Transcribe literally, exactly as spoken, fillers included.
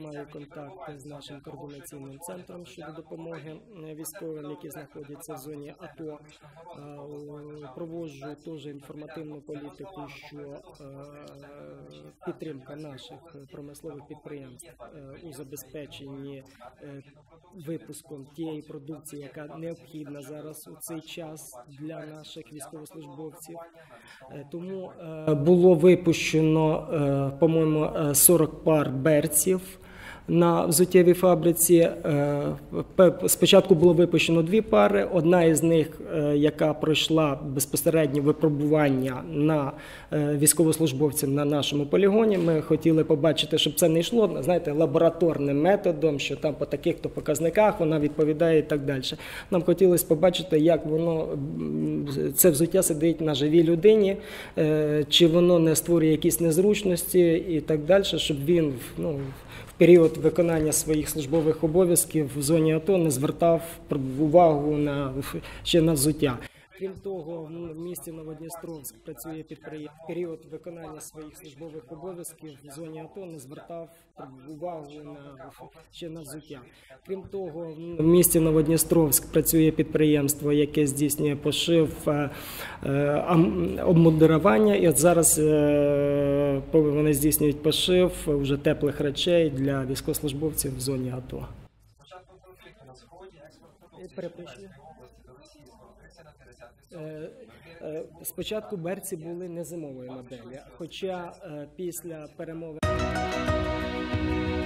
маю контакти з нашим координаційним центром щодо допомоги військовим, які знаходяться в зоні АТО. Проводжу теж інформативну політику, що підтримка наших промислових підприємств у забезпеченні випуском тієї продукції, яка необхідна зараз у цей час для наших військовослужбовців. Тому було випущено, по-моєму, сорок пар берців на взуттєвій фабриці. Спочатку було випущено дві пари. Одна із них, яка пройшла безпосереднє випробування на військовослужбовців на нашому полігоні. Ми хотіли побачити, щоб це не йшло, знаєте, лабораторним методом, що там по таких-то показниках вона відповідає і так далі. Нам хотілося побачити, як воно, це взуття сидить на живій людині, чи воно не створює якісь незручності і так далі, щоб він, ну, в період виконання своїх службових обов'язків в зоні АТО не звертав увагу на, ще на взуття. Крім того, в місті Новодністровськ працює підприємство. В період виконання своїх службових обов'язків в зоні АТО не звертав увагу на, ще на взуття. Крім того, в місті Новодністровськ працює підприємство, яке здійснює пошив, обмундирування. І от зараз вони здійснюють пошив вже теплих речей для військовослужбовців в зоні АТО. Перепрошую. Спочатку берці були не зимової моделі, хоча після перемови